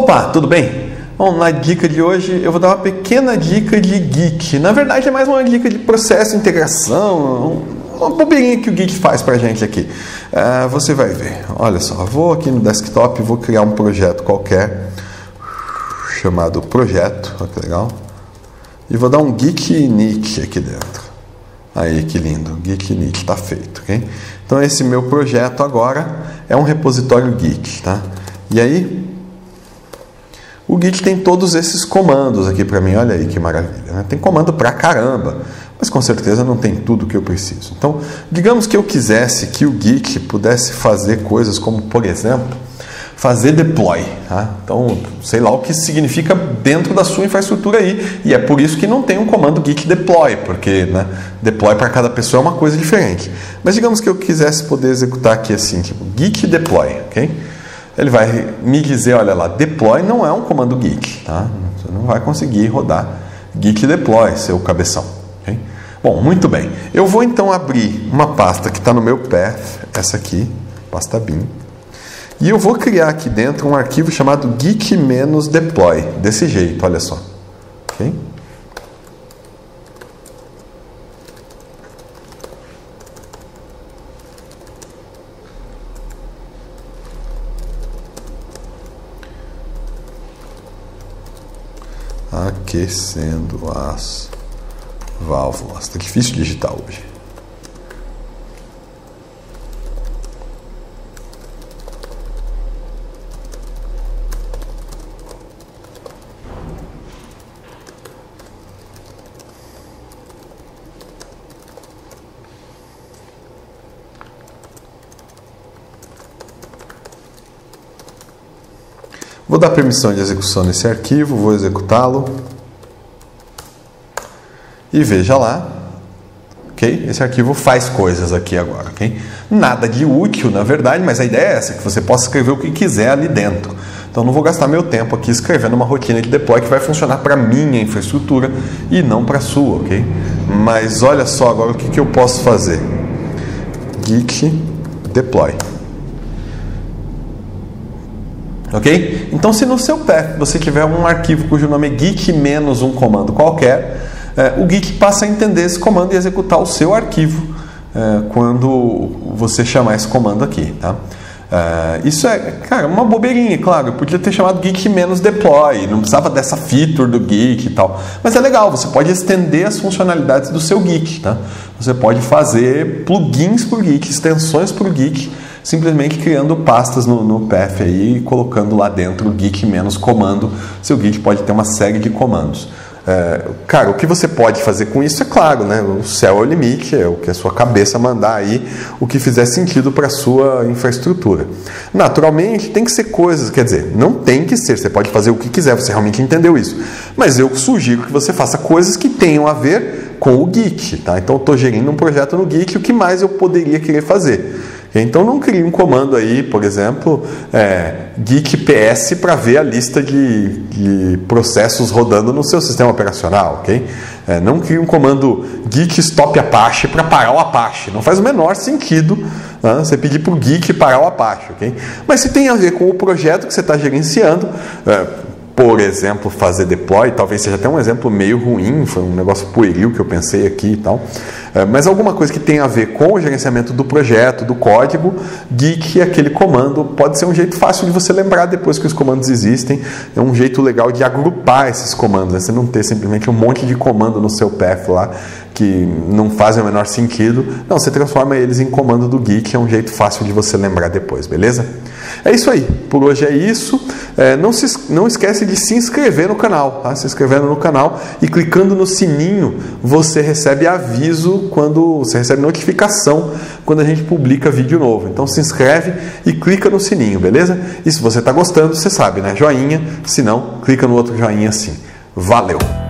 Opa, tudo bem? Bom, na dica de hoje eu vou dar uma pequena dica de Git. Na verdade é mais uma dica de processo de integração, uma bobeirinha que o Git faz pra gente aqui. Você vai ver, olha só, eu vou aqui no desktop e vou criar um projeto qualquer, chamado projeto, olha que legal. E vou dar um git init aqui dentro. Aí, que lindo, git init está feito, ok? Então esse meu projeto agora é um repositório Git, tá? E aí, o Git tem todos esses comandos aqui para mim, olha aí que maravilha, né? Tem comando pra caramba, mas com certeza não tem tudo que eu preciso. Então, digamos que eu quisesse que o Git pudesse fazer coisas como, por exemplo, fazer deploy, tá? Então, sei lá o que significa dentro da sua infraestrutura aí, e é por isso que não tem um comando git deploy, porque, né, deploy para cada pessoa é uma coisa diferente. Mas digamos que eu quisesse poder executar aqui assim, tipo git deploy, ok? Ele vai me dizer, olha lá, deploy não é um comando git, tá? Você não vai conseguir rodar git deploy, seu cabeção, ok? Bom, muito bem. Eu vou então abrir uma pasta que está no meu path, essa aqui, pasta bin. E eu vou criar aqui dentro um arquivo chamado git-deploy, desse jeito, olha só. Okay? Aquecendo as válvulas. Está difícil digitar hoje. Vou dar permissão de execução nesse arquivo, vou executá-lo. E veja lá, ok? Esse arquivo faz coisas aqui agora, ok? Nada de útil, na verdade, mas a ideia é essa, que você possa escrever o que quiser ali dentro. Então não vou gastar meu tempo aqui escrevendo uma rotina de deploy que vai funcionar para a minha infraestrutura e não para a sua, ok? Mas olha só agora o que eu posso fazer. Git deploy. Ok? Então, se no seu path você tiver um arquivo cujo nome é git menos um comando qualquer, o Git passa a entender esse comando e executar o seu arquivo quando você chamar esse comando aqui, tá? Isso é, cara, uma bobeirinha, claro. Eu podia ter chamado git menos deploy, não precisava dessa feature do Git e tal. Mas é legal, você pode estender as funcionalidades do seu Git, tá? Você pode fazer plugins para o Git, extensões para o Git, simplesmente criando pastas no path aí e colocando lá dentro o git menos comando. Seu Git pode ter uma série de comandos. Cara, o que você pode fazer com isso é claro, né? O céu é o limite, é o que a sua cabeça mandar aí, o que fizer sentido para a sua infraestrutura. Naturalmente, tem que ser coisas, quer dizer, não tem que ser, você pode fazer o que quiser, você realmente entendeu isso. Mas eu sugiro que você faça coisas que tenham a ver com o Git, tá? Então eu estou gerindo um projeto no Git, o que mais eu poderia querer fazer? Então não crie um comando aí, por exemplo, git ps para ver a lista de processos rodando no seu sistema operacional, ok? Não crie um comando git stop apache para parar o Apache. Não faz o menor sentido, né, você pedir para o Git parar o Apache, ok? Mas se tem a ver com o projeto que você está gerenciando, por exemplo, fazer deploy, talvez seja até um exemplo meio ruim, foi um negócio pueril que eu pensei aqui e tal, mas alguma coisa que tenha a ver com o gerenciamento do projeto, do código, Git, aquele comando, pode ser um jeito fácil de você lembrar depois que os comandos existem, é um jeito legal de agrupar esses comandos, né? Você não ter simplesmente um monte de comando no seu path lá, que não fazem o menor sentido. Não, você transforma eles em comando do Git, é um jeito fácil de você lembrar depois, beleza? É isso aí, por hoje é isso. Não esquece de se inscrever no canal, tá? Se inscrevendo no canal e clicando no sininho, você recebe aviso você recebe notificação quando a gente publica vídeo novo. Então se inscreve e clica no sininho, beleza? E se você está gostando, você sabe, né? Joinha, se não, clica no outro joinha assim. Valeu!